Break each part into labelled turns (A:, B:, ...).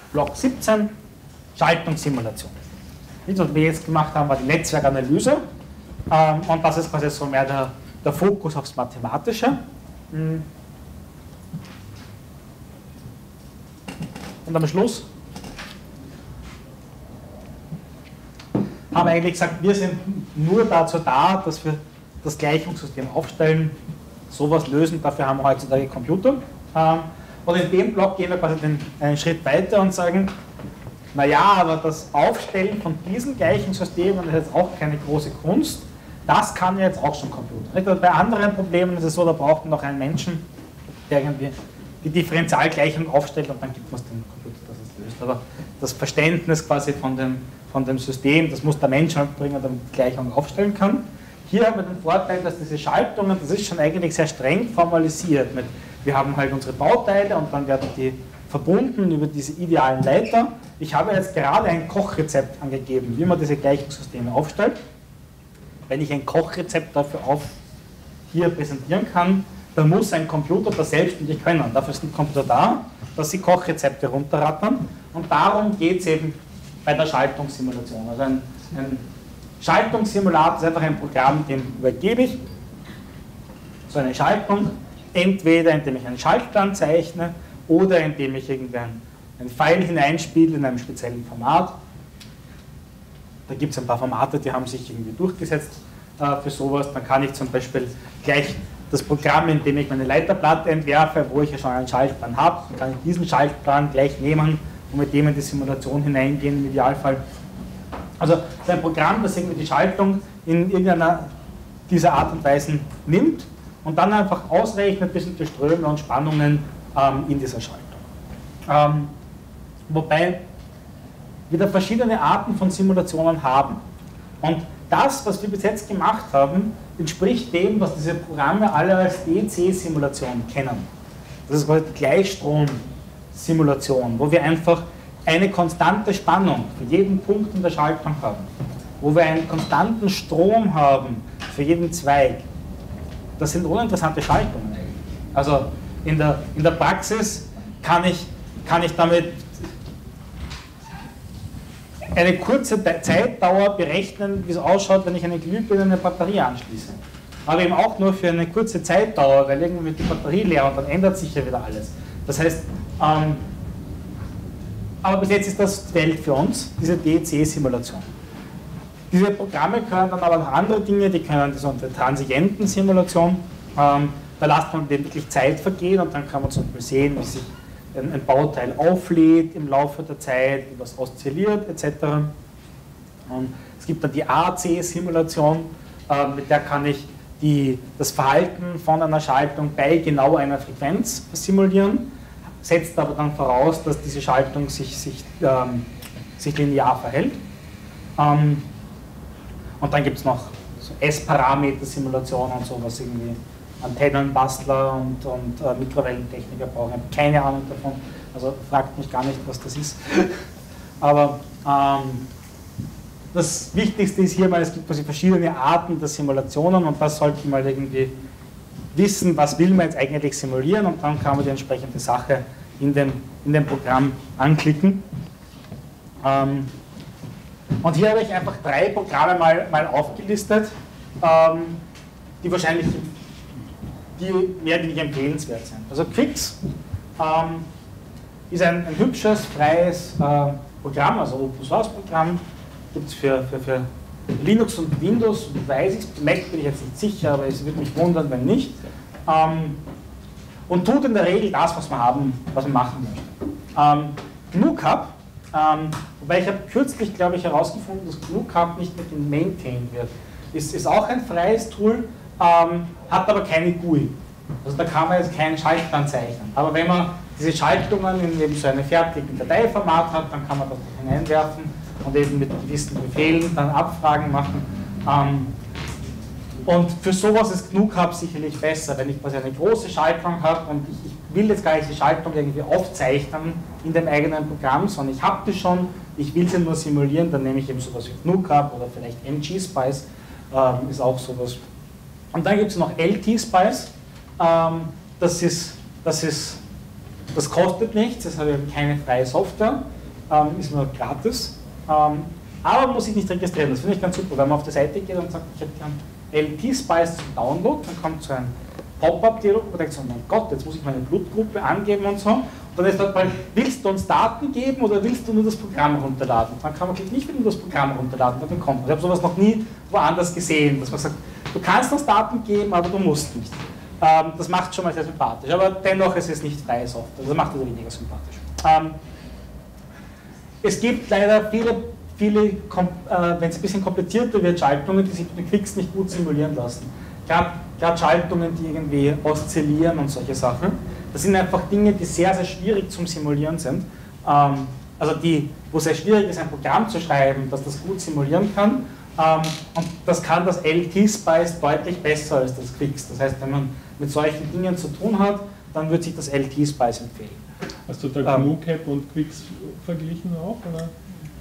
A: Block 17, Schaltungssimulation. Was wir jetzt gemacht haben, war die Netzwerkanalyse. Und das ist quasi so mehr der Fokus aufs Mathematische. Und am Schluss haben wir eigentlich gesagt, wir sind nur dazu da, dass wir das Gleichungssystem aufstellen, sowas lösen, dafür haben wir heutzutage Computer. Und in dem Block gehen wir quasi einen Schritt weiter und sagen, naja, aber das Aufstellen von diesen Gleichungssystemen ist jetzt auch keine große Kunst, das kann jetzt auch schon Computer. Bei anderen Problemen ist es so, da braucht man noch einen Menschen, der irgendwie die Differentialgleichung aufstellt und dann gibt man es dem Computer, dass es löst. Aber das Verständnis quasi von dem System, das muss der Mensch halt bringen, damit die Gleichung aufstellen kann. Hier haben wir den Vorteil, dass diese Schaltungen, das ist schon eigentlich sehr streng formalisiert. Wir haben halt unsere Bauteile und dann werden die verbunden über diese idealen Leiter. Ich habe jetzt gerade ein Kochrezept angegeben, wie man diese Gleichungssysteme aufstellt. Wenn ich ein Kochrezept dafür hier präsentieren kann, dann muss ein Computer das selbstständig können. Dafür ist ein Computer da, dass sie Kochrezepte runterrattern. Und darum geht es eben bei der Schaltungssimulation. Also ein Schaltungssimulator ist einfach ein Programm, dem übergebe ich so eine Schaltung, entweder indem ich einen Schaltplan zeichne oder indem ich irgendwie ein File hineinspiele in einem speziellen Format. Da gibt es ein paar Formate, die haben sich irgendwie durchgesetzt für sowas. Dann kann ich zum Beispiel gleich das Programm, in dem ich meine Leiterplatte entwerfe, wo ich ja schon einen Schaltplan habe, dann kann ich diesen Schaltplan gleich nehmen und mit dem in die Simulation hineingehen im Idealfall. Also es ist ein Programm, das irgendwie die Schaltung in irgendeiner dieser Art und Weise nimmt und dann einfach ausrechnet bestimmte Ströme und Spannungen in dieser Schaltung. Wobei wir da verschiedene Arten von Simulationen haben. Und das, was wir bis jetzt gemacht haben, entspricht dem, was diese Programme alle als DC-Simulation kennen. Das ist quasi die Gleichstrom-Simulation, wo wir einfach eine konstante Spannung für jeden Punkt in der Schaltung haben, wo wir einen konstanten Strom haben für jeden Zweig. Das sind uninteressante Schaltungen eigentlich. Also in der Praxis kann ich damit eine kurze Zeitdauer berechnen, wie es ausschaut, wenn ich eine Glühbirne in eine Batterie anschließe. Aber eben auch nur für eine kurze Zeitdauer, weil irgendwann wird die Batterie leer und dann ändert sich ja wieder alles. Das heißt, aber bis jetzt ist das Welt für uns, diese DEC-Simulation. Diese Programme können dann aber noch andere Dinge, die können die sogenannte Transienten-Simulation, da lässt man dem wirklich Zeit vergehen und dann kann man zum Beispiel sehen, wie sich ein Bauteil auflädt im Laufe der Zeit, wie das oszilliert etc. Es gibt dann die AC-Simulation, mit der kann ich das Verhalten von einer Schaltung bei genau einer Frequenz simulieren, setzt aber dann voraus, dass diese Schaltung sich linear verhält. Und dann gibt es noch so S-Parameter-Simulationen und so, was irgendwie Antennenbastler und Mikrowellentechniker brauchen. Ich habe keine Ahnung davon, also fragt mich gar nicht, was das ist. Aber das Wichtigste ist hier mal, es gibt quasi verschiedene Arten der Simulationen und das sollte man irgendwie wissen, was will man jetzt eigentlich simulieren und dann kann man die entsprechende Sache in dem Programm anklicken. Und hier habe ich einfach 3 Programme mal aufgelistet, die wahrscheinlich mehr nicht empfehlenswert sind. Also Qwix ist ein hübsches, freies Programm, also Open Source Programm, gibt es für Linux und Windows, weiß ich, Mac bin ich jetzt nicht sicher, aber es würde mich wundern, wenn nicht. Und tut in der Regel das, was man machen möchte. GnuCap, wobei ich habe kürzlich, glaube ich, herausgefunden, dass GnuCap nicht mit dem maintained wird. Ist auch ein freies Tool, hat aber keine GUI. Also da kann man jetzt keinen Schaltplan zeichnen. Aber wenn man diese Schaltungen in eben so einem fertigen Dateiformat hat, dann kann man das hineinwerfen und eben mit gewissen Befehlen dann Abfragen machen. Und für sowas ist GnuCap sicherlich besser, wenn ich quasi eine große Schaltung habe und ich will jetzt gar nicht die Schaltung irgendwie aufzeichnen in dem eigenen Programm, sondern ich habe die schon, ich will sie nur simulieren, dann nehme ich eben sowas wie GnuCap oder vielleicht MGSpice, ist auch sowas. Und dann gibt es noch LTSpice, das kostet nichts, das hat eben keine freie Software. ist nur gratis, aber man muss sich nicht registrieren. Das finde ich ganz super, wenn man auf die Seite geht und sagt, ich hätte gern LT-Spice zum Download, dann kommt so ein Pop-up-Dialog und man denkt so, mein Gott, jetzt muss ich meine Blutgruppe angeben und so. Und dann ist dort mal, willst du uns Daten geben oder willst du nur das Programm runterladen? Dann kann man klicken, ich will nur das Programm runterladen, dann kommt man. Ich habe sowas noch nie woanders gesehen, dass man sagt, du kannst uns Daten geben, aber du musst nicht. Das macht schon mal sehr sympathisch, aber dennoch ist es nicht freie Software, das macht es weniger sympathisch. Es gibt leider viele, wenn es ein bisschen komplizierter wird, Schaltungen, die sich mit den Quicks nicht gut simulieren lassen. Gerade Schaltungen, die irgendwie oszillieren und solche Sachen. Das sind einfach Dinge, die sehr, sehr schwierig zum Simulieren sind. Also wo es sehr schwierig ist, ein Programm zu schreiben, das das gut simulieren kann. Und das kann das LT-Spice deutlich besser als das Quicks. Das heißt, wenn man mit solchen Dingen zu tun hat, dann wird sich das LT-Spice empfehlen.
B: Hast du da GnuCap und Quicks verglichen auch? Oder?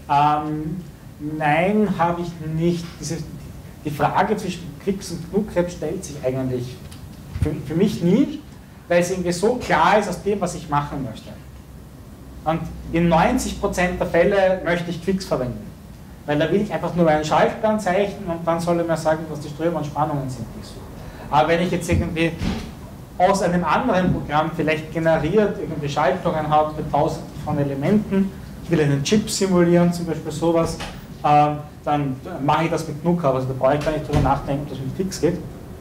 A: Nein, habe ich nicht. Die Frage zwischen Quicks und GnuCap stellt sich eigentlich für mich nie, weil es irgendwie so klar ist aus dem, was ich machen möchte. Und in 90% der Fälle möchte ich Quicks verwenden. Weil da will ich einfach nur einen Schaltplan zeichnen und dann soll er mir sagen, was die Ströme und Spannungen sind, die ich suche. Aber wenn ich jetzt irgendwie aus einem anderen Programm vielleicht generiert irgendwie Schaltungen habe mit tausenden von Elementen, ich will einen Chip simulieren, zum Beispiel sowas, dann mache ich das mit GnuCap, also da brauche ich gar nicht drüber nachdenken, ob das mit Quicks geht.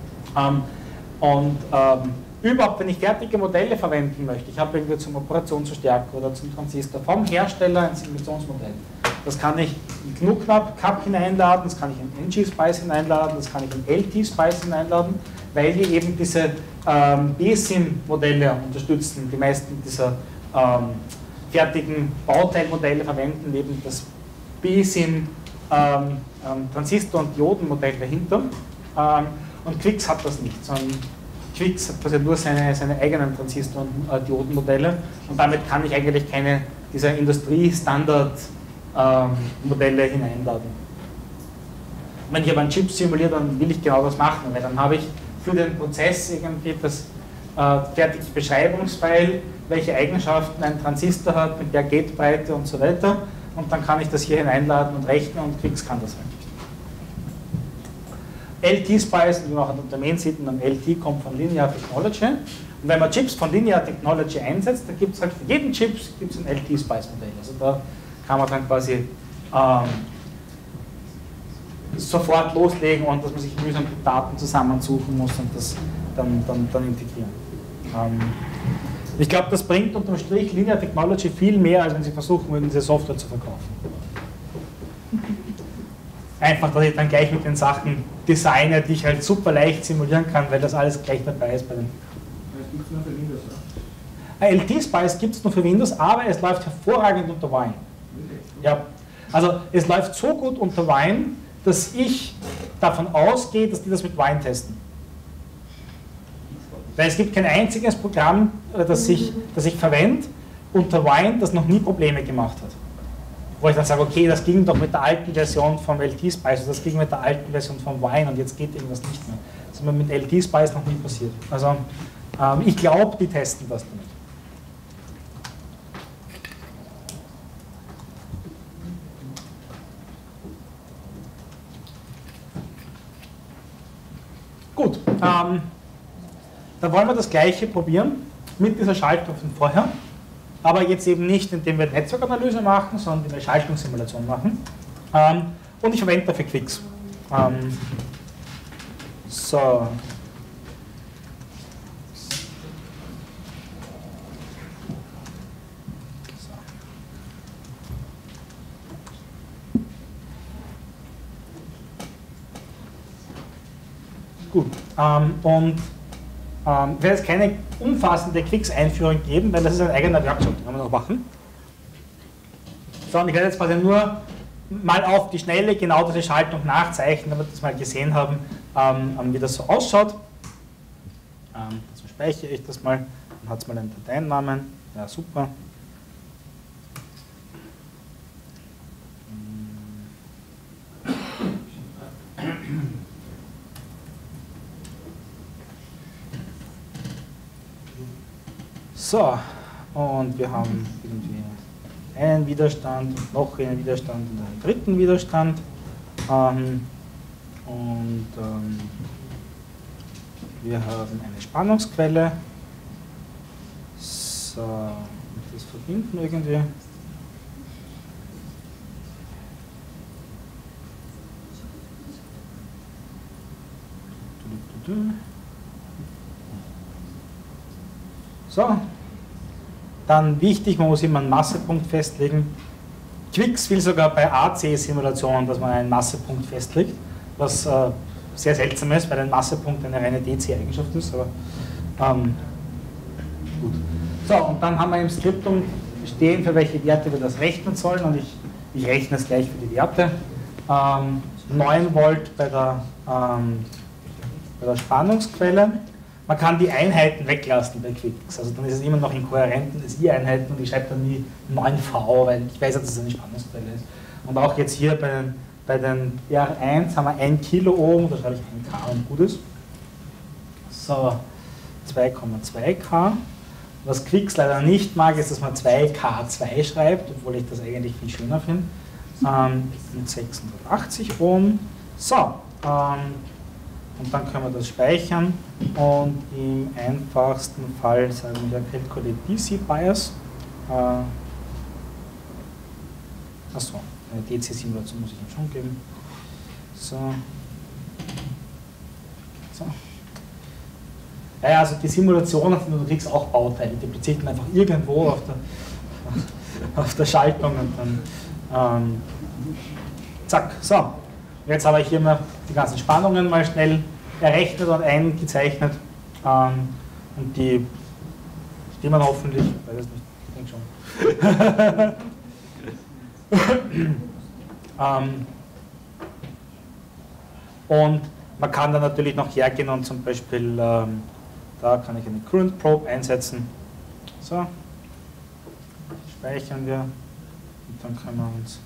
A: Überhaupt, wenn ich fertige Modelle verwenden möchte, ich habe irgendwie zum Operationsverstärker oder zum Transistor vom Hersteller ein Simulationsmodell. Das kann ich in GnuCap hineinladen, das kann ich in ngSpice hineinladen, das kann ich in LT-Spice hineinladen, weil die eben diese BSIM-Modelle unterstützen. Die meisten dieser fertigen Bauteilmodelle verwenden eben das BSIM Transistor- und Diodenmodell dahinter. Und Quicks hat das nicht, sondern Quicks hat quasi nur seine eigenen Transistor- und Diodenmodelle und damit kann ich eigentlich keine dieser Industriestandard-Modelle hineinladen. Wenn ich aber einen Chip simuliere, dann will ich genau das machen, weil dann habe ich für den Prozess irgendwie das fertige Beschreibungsfile, welche Eigenschaften ein Transistor hat, mit der Gatebreite und so weiter und dann kann ich das hier hineinladen und rechnen und Quicks kann das halt nicht. LT-Spice, wie man auch an der Domain sieht, und LT kommt von Linear Technology. Und wenn man Chips von Linear Technology einsetzt, dann gibt es halt für jeden Chip ein LT-Spice-Modell. Also da kann man dann quasi sofort loslegen, und dass man sich mühsam die Daten zusammensuchen muss und das dann integrieren. Ich glaube, das bringt unterm Strich Linear Technology viel mehr, als wenn Sie versuchen würden, diese Software zu verkaufen. Einfach, dass ich dann gleich mit den Sachen designe, die ich halt super leicht simulieren kann, weil das alles gleich dabei ist bei den.
C: Das gibt es nur für Windows, oder?
A: LT-Spice gibt es nur für Windows, aber es läuft hervorragend unter Wine. Ja, also es läuft so gut unter Wine, dass ich davon ausgehe, dass die das mit Wine testen. Weil es gibt kein einziges Programm, das ich verwende unter Wine, das noch nie Probleme gemacht hat. Wo ich dann sage, okay, das ging doch mit der alten Version vom LT-Spice, das ging mit der alten Version vom Wine und jetzt geht irgendwas nicht mehr. Das ist mir mit LT-Spice noch nie passiert. Also ich glaube, die testen das damit. Gut, dann wollen wir das Gleiche probieren mit dieser Schaltung von vorher. Aber jetzt eben nicht, indem wir Netzwerkanalyse machen, sondern indem wir Schaltungssimulation machen. Und ich verwende dafür Quicks. So. Gut. Ich werde jetzt keine umfassende Quicks-Einführung geben, weil das ist ein eigener Workshop, den wir noch machen. Sondern ich werde jetzt quasi nur mal auf die Schnelle genau diese Schaltung nachzeichnen, damit wir das mal gesehen haben, wie das so ausschaut. So speichere ich das mal, dann hat es mal einen Dateinamen. Ja, super. So, und wir haben irgendwie einen Widerstand, und noch einen Widerstand und einen dritten Widerstand. Wir haben eine Spannungsquelle. So, das verbinden irgendwie. So, dann wichtig, man muss immer einen Massepunkt festlegen. Quix will sogar bei AC-Simulationen, dass man einen Massepunkt festlegt, was sehr seltsam ist, weil ein Massepunkt eine reine DC-Eigenschaft ist. Aber gut. So, und dann haben wir im Skriptum stehen, für welche Werte wir das rechnen sollen, und ich rechne es gleich für die Werte. 9 Volt bei der Spannungsquelle. Man kann die Einheiten weglassen bei Quix, also dann ist es immer noch in kohärenten SI-Einheiten und ich schreibe dann nie 9V, weil ich weiß ja, dass es eine Spannungsquelle ist. Und auch jetzt hier bei den R1 haben wir 1 Kiloohm, da schreibe ich 1K und gut ist. So, 2,2K. Was Quix leider nicht mag, ist, dass man 2K2 schreibt, obwohl ich das eigentlich viel schöner finde. Mit 680 Ohm. So, und dann können wir das speichern und im einfachsten Fall sagen wir Calculate DC Bias. Achso, eine DC-Simulation muss ich ihm schon geben. So. Ja, also die Simulationen, du kriegst auch Bauteile, die verzichten einfach irgendwo auf der Schaltung und dann zack, so. Jetzt habe ich hier mal die ganzen Spannungen mal schnell errechnet und eingezeichnet und die stimmen hoffentlich, ich weiß es nicht, ich denke schon. Und man kann dann natürlich noch hergehen und zum Beispiel, da kann ich eine Current Probe einsetzen. So, speichern wir und dann können wir uns.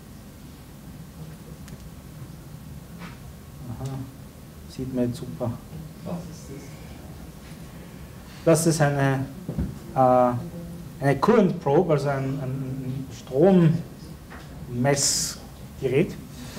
A: Aha, sieht man jetzt super.
C: Was ist
A: Das
C: das?
A: ist eine Current Probe, also ein Strommessgerät.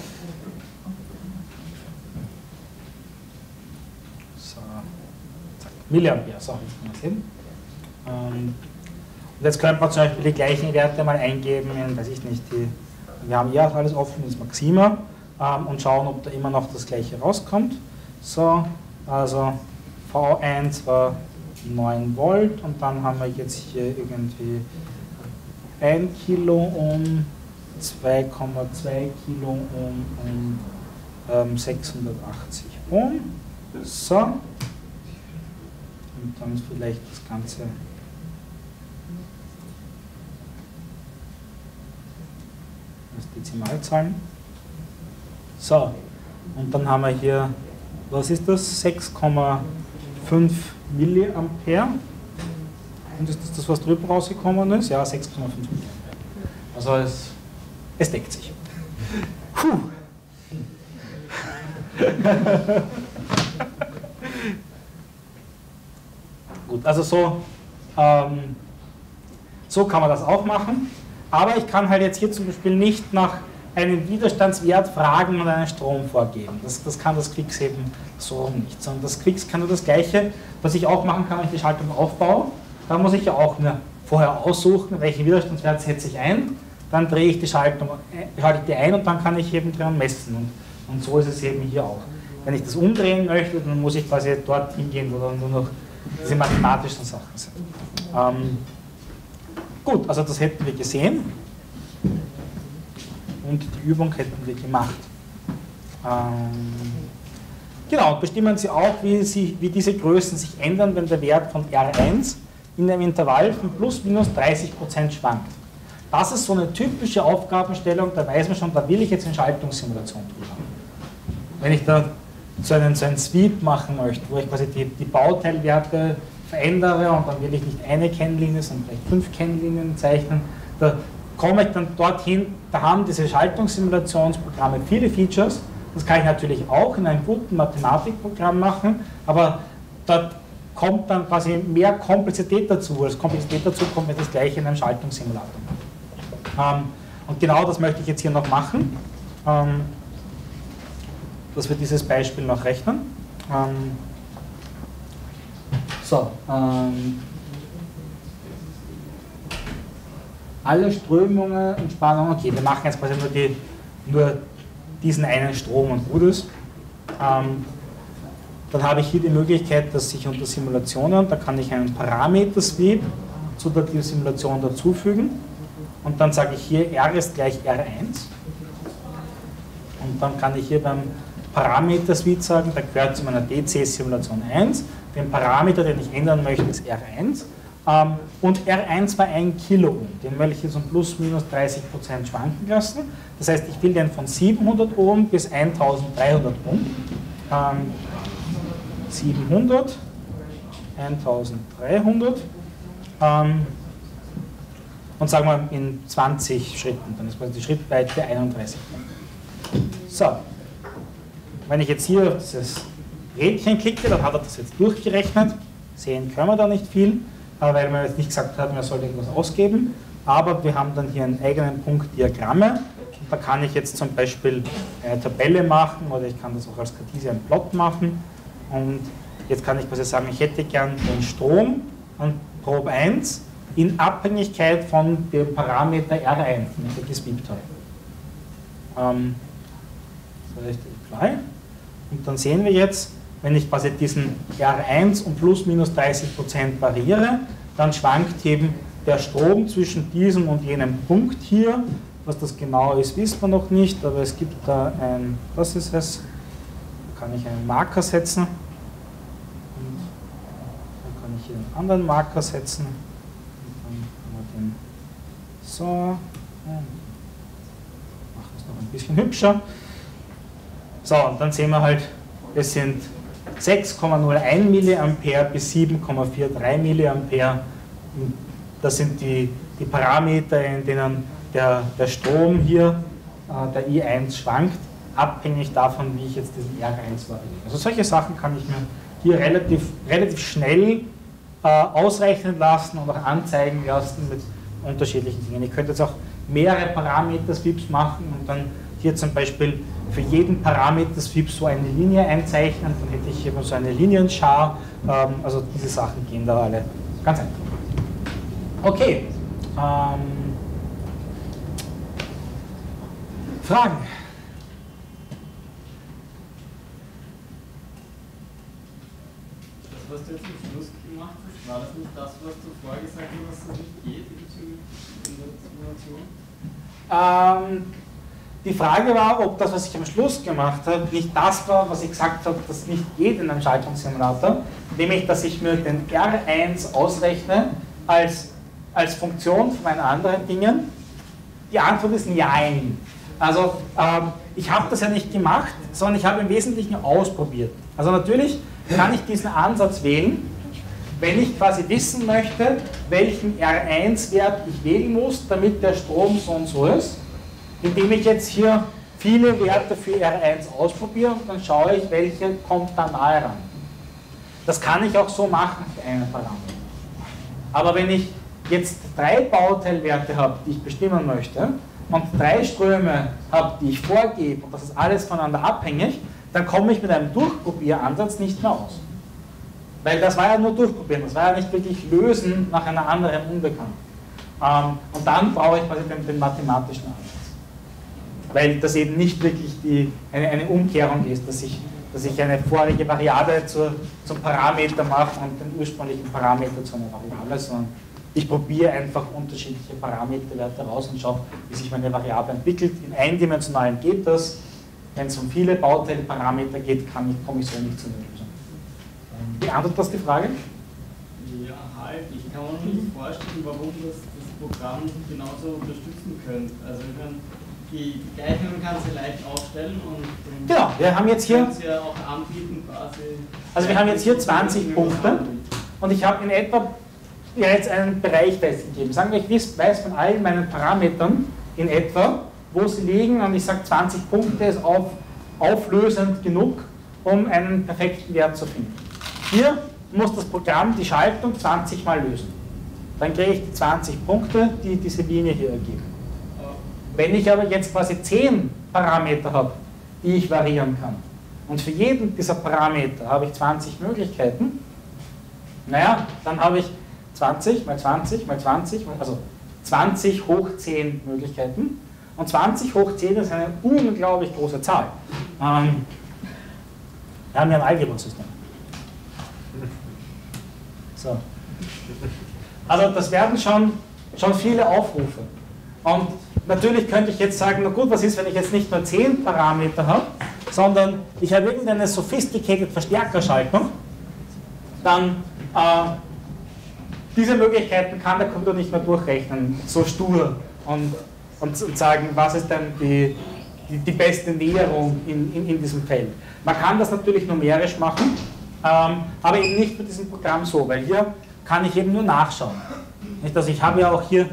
A: So, zack, Milliampere, so, jetzt kann man sehen. Und jetzt könnte man zum Beispiel die gleichen Werte mal eingeben in, weiß ich nicht, wir haben ja alles offen, das Maxima, und schauen, ob da immer noch das gleiche rauskommt. So, also V1 war 9 Volt und dann haben wir jetzt hier irgendwie 1 Kiloohm, 2,2 Kiloohm und 680 Ohm. So, und dann vielleicht das Ganze als Dezimalzahlen. So, und dann haben wir hier, was ist das? 6,5 Milliampere. Und ist das, was drüben rausgekommen ist? Ja, 6,5 Milliampere. Also es deckt sich. Puh. Gut, also so kann man das auch machen. Aber ich kann halt jetzt hier zum Beispiel nicht nach einen Widerstandswert fragen und einen Strom vorgeben. Das kann das Quix eben so nicht. Sondern das Quix kann nur das Gleiche, was ich auch machen kann, wenn ich die Schaltung aufbaue. Da muss ich ja auch mir vorher aussuchen, welchen Widerstandswert setze ich ein. Dann drehe ich die Schaltung, schalte die ein und dann kann ich eben dran messen. Und so ist es eben hier auch. Wenn ich das umdrehen möchte, dann muss ich quasi dorthin gehen, wo dann nur noch diese mathematischen Sachen sind. Gut, also das hätten wir gesehen. Und die Übung hätten wir gemacht. Genau, bestimmen Sie auch, wie diese Größen sich ändern, wenn der Wert von R1 in einem Intervall von plus minus 30% schwankt. Das ist so eine typische Aufgabenstellung, da weiß man schon, da will ich jetzt eine Schaltungssimulation drüber. Wenn ich da so einen Sweep machen möchte, wo ich quasi die Bauteilwerte verändere und dann will ich nicht eine Kennlinie, sondern vielleicht 5 Kennlinien zeichnen, da komme ich dann dorthin, da haben diese Schaltungssimulationsprogramme viele Features. Das kann ich natürlich auch in einem guten Mathematikprogramm machen, aber da kommt dann quasi mehr Komplexität dazu. Als Komplexität dazu kommt mir das gleiche in einem Schaltungssimulator. Und genau das möchte ich jetzt hier noch machen, dass wir dieses Beispiel noch rechnen. Alle Strömungen und Spannungen, okay, wir machen jetzt quasi nur diesen einen Strom und Gutes. Dann habe ich hier die Möglichkeit, dass ich unter Simulationen, da kann ich einen Parameter-Sweep zu der Simulation dazufügen und dann sage ich hier R ist gleich R1 und dann kann ich hier beim Parameter-Sweep sagen, da gehört zu meiner DC-Simulation 1, den Parameter, den ich ändern möchte, ist R1 und R1 war 1 Kiloohm, den will ich jetzt um plus minus 30% schwanken lassen, das heißt, ich will den von 700 Ohm bis 1300 Ohm. 700, 1300 und sagen wir in 20 Schritten, dann ist quasi die Schrittweite 31. So, wenn ich jetzt hier auf dieses Rädchen klicke, dann hat er das jetzt durchgerechnet. Sehen können wir da nicht viel, weil wir jetzt nicht gesagt haben, er soll irgendwas ausgeben, aber wir haben dann hier einen eigenen Punkt Diagramme. Da kann ich jetzt zum Beispiel eine Tabelle machen oder ich kann das auch als Cartesian Plot machen. Und jetzt kann ich quasi sagen, ich hätte gern den Strom an Probe 1 in Abhängigkeit von dem Parameter R1, den ich gesweept habe. Das heißt apply. Und dann sehen wir jetzt, wenn ich quasi diesen R1 um plus minus 30% variiere, dann schwankt eben der Strom zwischen diesem und jenem Punkt hier. Was das genau ist, wissen wir noch nicht, aber es gibt da ein, was ist es? Da kann ich einen Marker setzen. Und dann kann ich hier einen anderen Marker setzen. Und dann haben wir den so. Machen es noch ein bisschen hübscher. So, und dann sehen wir halt, es sind 6,01 mA bis 7,43 mA. Das sind die Parameter, in denen der Strom hier, der I1 schwankt, abhängig davon, wie ich jetzt diesen R1 variiere. Also solche Sachen kann ich mir hier relativ schnell ausrechnen lassen und auch anzeigen lassen mit unterschiedlichen Dingen. Ich könnte jetzt auch mehrere Parameter-Sweeps machen und dann hier zum Beispiel für jeden Parameter-Sweep so eine Linie einzeichnen, dann hätte ich hier so eine Linienschar, also diese Sachen gehen da alle ganz einfach. Okay. Fragen?
D: Das, was du jetzt zum Schluss gemacht hast, war das nicht das, was du vorher gesagt hast, dass das nicht geht in der Simulation?
A: Die Frage war, ob das, was ich am Schluss gemacht habe, nicht das war, was ich gesagt habe, das nicht geht in einem Schaltungssimulator, nämlich, dass ich mir den R1 ausrechne als Funktion von meinen anderen Dingen. Die Antwort ist Nein. Also ich habe das ja nicht gemacht, sondern ich habe im Wesentlichen ausprobiert. Also natürlich kann ich diesen Ansatz wählen, wenn ich quasi wissen möchte, welchen R1-Wert ich wählen muss, damit der Strom so und so ist, indem ich jetzt hier viele Werte für R1 ausprobiere und dann schaue ich, welche kommt da nahe ran. Das kann ich auch so machen für einen Parameter. Aber wenn ich jetzt 3 Bauteilwerte habe, die ich bestimmen möchte, und 3 Ströme habe, die ich vorgebe, und das ist alles voneinander abhängig, dann komme ich mit einem Durchprobieransatz nicht mehr aus. Weil das war ja nur Durchprobieren, das war ja nicht wirklich Lösen nach einer anderen Unbekannten. Und dann brauche ich quasi den mathematischen Ansatz. Weil das eben nicht wirklich eine Umkehrung ist, dass ich eine vorige Variable zum Parameter mache und den ursprünglichen Parameter zu einer Variable, sondern ich probiere einfach unterschiedliche Parameterwerte raus und schaue, wie sich meine Variable entwickelt. In eindimensionalen geht das. Wenn es um viele Bauteilparameter geht, komme ich so nicht zu einer Lösung. Beantwortet das die Frage?
D: Ja, halt. Ich kann mir nicht vorstellen, warum das Programm nicht genauso unterstützen könnte. Also ich meine, die Gleichungen kannst du leicht aufstellen und
A: genau, wir haben jetzt hier
D: ja auch anbieten quasi.
A: Also wir haben jetzt hier 20 Punkte und ich habe in etwa jetzt einen Bereich festgegeben. Sagen wir, ich weiß von allen meinen Parametern in etwa, wo sie liegen und ich sage 20 Punkte ist auflösend genug, um einen perfekten Wert zu finden. Hier muss das Programm die Schaltung 20 Mal lösen. Dann kriege ich die 20 Punkte, die diese Linie hier ergeben. Wenn ich aber jetzt quasi 10 Parameter habe, die ich variieren kann, und für jeden dieser Parameter habe ich 20 Möglichkeiten, naja, dann habe ich 20 mal 20 mal 20, also 20 hoch 10 Möglichkeiten. Und 20 hoch 10 ist eine unglaublich große Zahl. Wir haben ja ein Algebra-System. So. Also das werden schon viele Aufrufe. Und natürlich könnte ich jetzt sagen, na gut, was ist, wenn ich jetzt nicht nur 10 Parameter habe, sondern ich habe irgendeine sophisticated Verstärkerschaltung, dann diese Möglichkeiten kann der Computer nicht mehr durchrechnen, so stur und sagen, was ist denn die beste Näherung in diesem Feld. Man kann das natürlich numerisch machen, aber eben nicht mit diesem Programm so, weil hier kann ich eben nur nachschauen. Nicht? Also ich habe ja auch hier,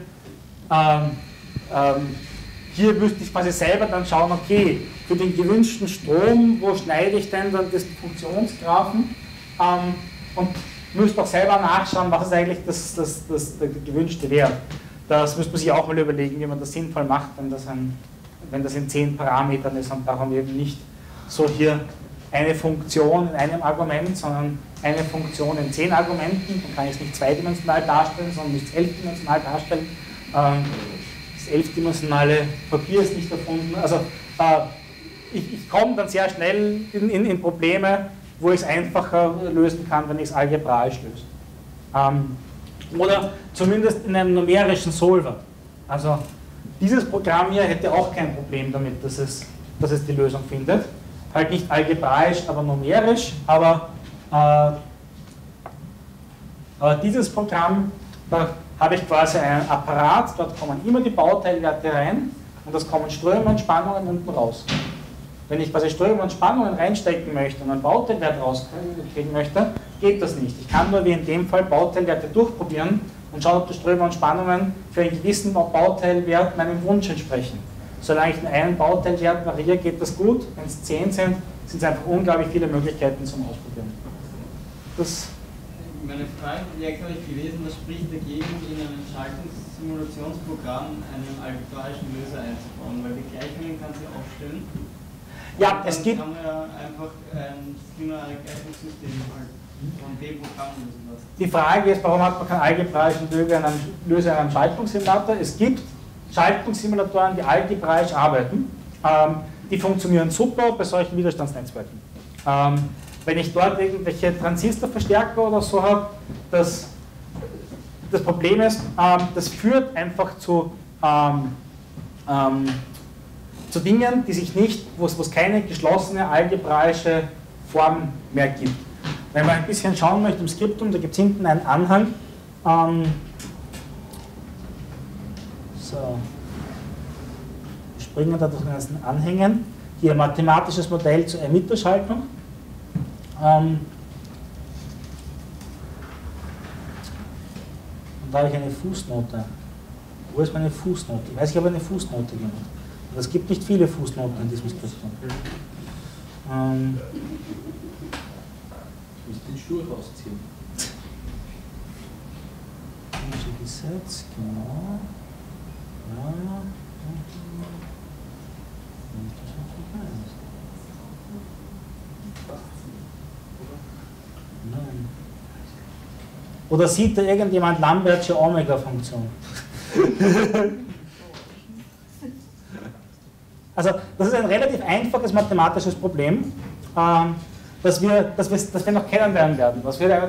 A: hier müsste ich quasi selber dann schauen, okay, für den gewünschten Strom, wo schneide ich denn dann diesen Funktionsgraphen und müsste auch selber nachschauen, was ist eigentlich der gewünschte Wert. Das müsste man sich auch mal überlegen, wie man das sinnvoll macht, wenn das in 10 Parametern ist und darum eben nicht so hier eine Funktion in einem Argument, sondern eine Funktion in 10 Argumenten. Dann kann ich es nicht zweidimensional darstellen, sondern muss es 11-dimensional darstellen. Das 11-dimensionale Papier ist nicht erfunden. Also ich komme dann sehr schnell in Probleme, wo ich es einfacher lösen kann, wenn ich es algebraisch löse. Oder zumindest in einem numerischen Solver. Also dieses Programm hier hätte auch kein Problem damit, dass es die Lösung findet. Halt nicht algebraisch, aber numerisch. Aber dieses Programm, da habe ich quasi einen Apparat, dort kommen immer die Bauteilwerte rein und das kommen Ströme und Spannungen unten raus. Wenn ich quasi Ströme und Spannungen reinstecken möchte und einen Bauteilwert rauskriegen möchte, geht das nicht. Ich kann nur wie in dem Fall Bauteilwerte durchprobieren und schauen, ob die Ströme und Spannungen für einen gewissen Bauteilwert meinem Wunsch entsprechen. Solange ich den einen Bauteilwert variiere, geht das gut. Wenn es 10 sind, sind es einfach unglaublich viele Möglichkeiten zum Ausprobieren.
D: Meine Frage wäre, glaube ich, gewesen, was spricht dagegen, in einem Schaltungssimulationsprogramm einen algebraischen Löser einzubauen, weil die Gleichungen kann sie aufstellen.
A: Ja, es gibt.
D: Dann kann man ja einfach ein Gleichungssystem halt von dem Programm lösen lassen.
A: Die Frage ist, warum hat man keinen algebraischen Löser in einem Schaltungssimulator? Es gibt Schaltungssimulatoren, die algebraisch arbeiten. Die funktionieren super bei solchen Widerstandsnetzwerken. Wenn ich dort irgendwelche Transistorverstärker oder so habe, das Problem ist, das führt einfach zu Dingen, die sich nicht, wo es keine geschlossene algebraische Form mehr gibt. Wenn man ein bisschen schauen möchte im Skriptum, da gibt es hinten einen Anhang. So. Wir springen da durch den ganzen Anhängen. Hier ein mathematisches Modell zur Emitterschaltung. Und da habe ich eine Fußnote. Wo ist meine Fußnote? Ich weiß, ich habe eine Fußnote gemacht. Aber es gibt nicht viele Fußnoten in diesem Skriptum.
E: Ich muss den Stuhl rausziehen.
A: Gesetz, genau. Ja. Nein. Oder sieht da irgendjemand Lambertsche Omega-Funktion? Also das ist ein relativ einfaches mathematisches Problem, das wir noch kennenlernen werden. Das wird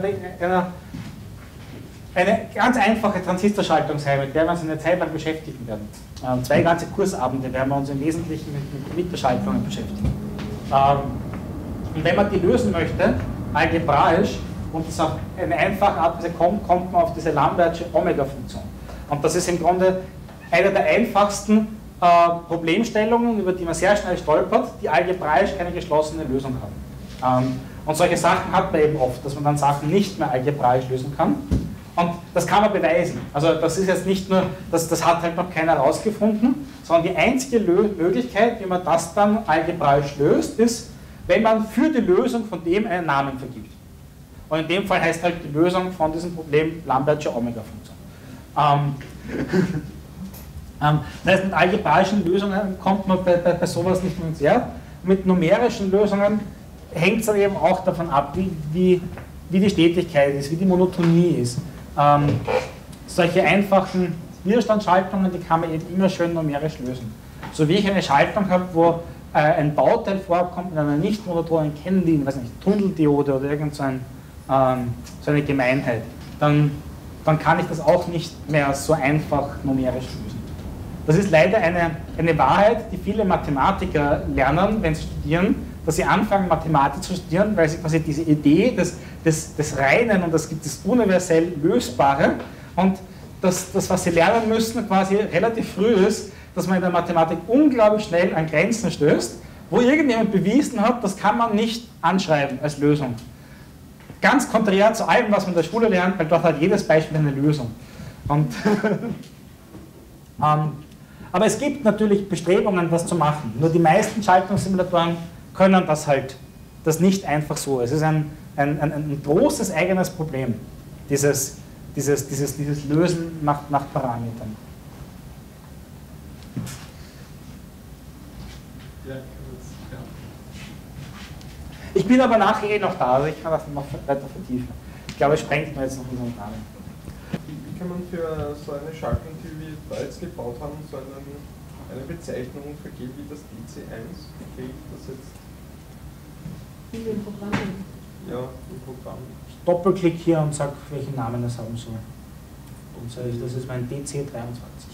A: eine ganz einfache Transistorschaltungsreihe, mit der wir uns eine Zeit lang beschäftigen werden. 2 ganze Kursabende werden wir uns im Wesentlichen mit Emitterschaltungen beschäftigen. Und wenn man die lösen möchte, algebraisch, und das auf eine einfache Art und Weise kommt man auf diese Lambertsche Omega-Funktion. Und das ist im Grunde eine der einfachsten Problemstellungen, über die man sehr schnell stolpert, die algebraisch keine geschlossene Lösung haben. Und solche Sachen hat man eben oft, dass man dann Sachen nicht mehr algebraisch lösen kann. Und das kann man beweisen. Also das ist jetzt nicht nur, das hat halt noch keiner herausgefunden, sondern die einzige Möglichkeit, wie man das dann algebraisch löst, ist, wenn man für die Lösung von dem einen Namen vergibt. Und in dem Fall heißt halt die Lösung von diesem Problem Lambertsche Omega-Funktion. Das heißt, mit algebraischen Lösungen kommt man bei sowas nicht mehr ins Wert. Mit numerischen Lösungen hängt es dann eben auch davon ab, wie die Stetigkeit ist, wie die Monotonie ist. Solche einfachen Widerstandsschaltungen, die kann man eben immer schön numerisch lösen. So wie ich eine Schaltung habe, wo ein Bauteil vorkommt in einer nicht monotonen Kennlinie, weiß nicht, Tunneldiode oder irgend so eine Gemeinheit, dann kann ich das auch nicht mehr so einfach numerisch lösen. Das ist leider eine Wahrheit, die viele Mathematiker lernen, wenn sie studieren, dass sie anfangen, Mathematik zu studieren, weil sie quasi diese Idee des Reinen und des universell Lösbare und das, was sie lernen müssen, quasi relativ früh ist, dass man in der Mathematik unglaublich schnell an Grenzen stößt, wo irgendjemand bewiesen hat, das kann man nicht anschreiben als Lösung. Ganz konträr zu allem, was man in der Schule lernt, weil dort hat jedes Beispiel eine Lösung. Und aber es gibt natürlich Bestrebungen, das zu machen. Nur die meisten Schaltungssimulatoren können das nicht einfach so. Es ist ein großes eigenes Problem, dieses Lösen nach Parametern. Ich bin aber nachher noch da, also ich kann das noch weiter vertiefen. Ich glaube, es sprengt mir jetzt noch unseren Rahmen.
E: Wie kann man für so eine Schaltung, die wir da jetzt gebaut haben, so eine Bezeichnung vergeben wie das DC1? Fehlt das jetzt?
F: In den Programmen?
E: Ja, im Programm.
A: Ich doppelklick hier und sage, welchen Namen es haben soll. Und sage ich, das ist mein DC23.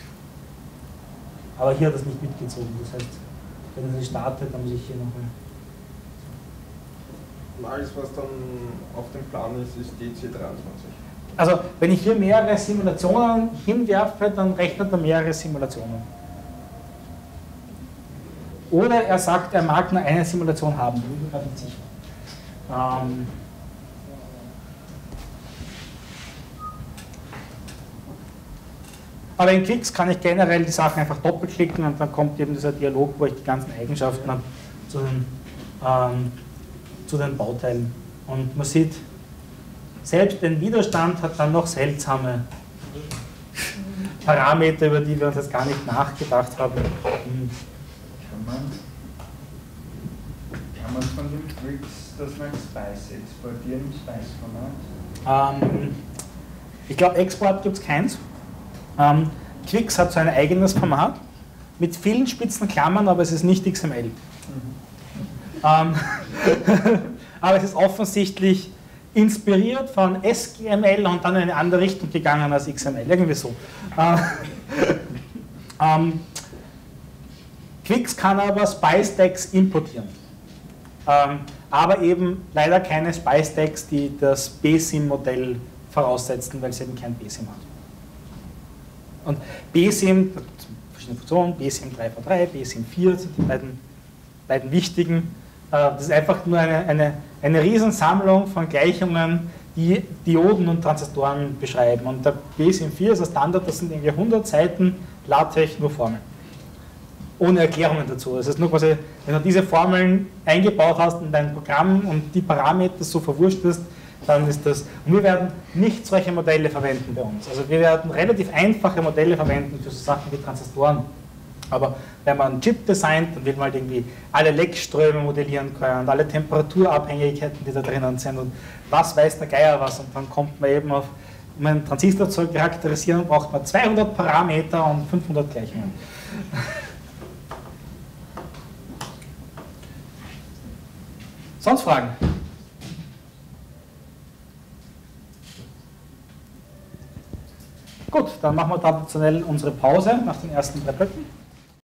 A: Aber hier hat das nicht mitgezogen, das heißt, wenn es startet, dann muss ich hier nochmal.
E: Alles, was dann auf dem Plan ist DC23.
A: Also, wenn ich hier mehrere Simulationen hinwerfe, dann rechnet er mehrere Simulationen. Oder er sagt, er mag nur eine Simulation haben, bin ich mir gerade nicht sicher. Aber in Qwix kann ich generell die Sachen einfach doppelklicken und dann kommt eben dieser Dialog, wo ich die ganzen Eigenschaften habe zu den Bauteilen. Und man sieht, selbst den Widerstand hat dann noch seltsame Parameter, über die wir uns jetzt gar nicht nachgedacht haben.
G: Kann man von dem Qwix das nach Spice exportieren, im Spice-Format?
A: Ich glaube, Export gibt es keins. Qwix hat so ein eigenes Format mit vielen spitzen Klammern, aber es ist nicht XML. Aber es ist offensichtlich inspiriert von SGML und dann in eine andere Richtung gegangen als XML, irgendwie so. Qwix kann aber Spice-Stacks importieren, aber eben leider keine Spice-Stacks, die das BSIM-Modell voraussetzen, weil es eben kein BSIM hat. Und BSIM, verschiedene Funktionen, BSIM 3v3, BSIM 4 sind die beiden wichtigen. Das ist einfach nur eine Riesensammlung von Gleichungen, die Dioden und Transistoren beschreiben. Und der BSIM 4 ist der Standard, das sind irgendwie 100 Seiten LaTeX, nur Formeln. Ohne Erklärungen dazu. Das heißt nur quasi, wenn du diese Formeln eingebaut hast in dein Programm und die Parameter so verwurstest, dann ist das. Und wir werden nicht solche Modelle verwenden bei uns. Also wir werden relativ einfache Modelle verwenden für so Sachen wie Transistoren. Aber wenn man einen Chip designt, dann will man halt irgendwie alle Leckströme modellieren können und alle Temperaturabhängigkeiten, die da drinnen sind und was weiß der Geier was. Und dann kommt man eben auf, um einen Transistor zu charakterisieren, braucht man 200 Parameter und 500 Gleichungen. Sonst Fragen? Gut, dann machen wir traditionell unsere Pause nach den ersten 3 Blöcken.